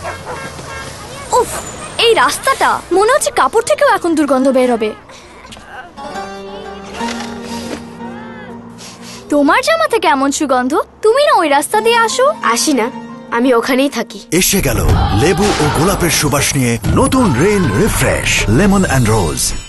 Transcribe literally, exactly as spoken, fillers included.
উফ, এই রাস্তাটা মনে হচ্ছে কাপড় থেকেও এখন দুর্গন্ধ বের হবে। তোমার জামা থেকে এমন সুগন্ধ, তুমি না ওই রাস্তা দিয়ে আসো? আসি না, আমি ওখানেই থাকি। এসে গেল লেবু ও গোলাপের সুবাস নিয়ে নতুন rain refresh lemon and rose.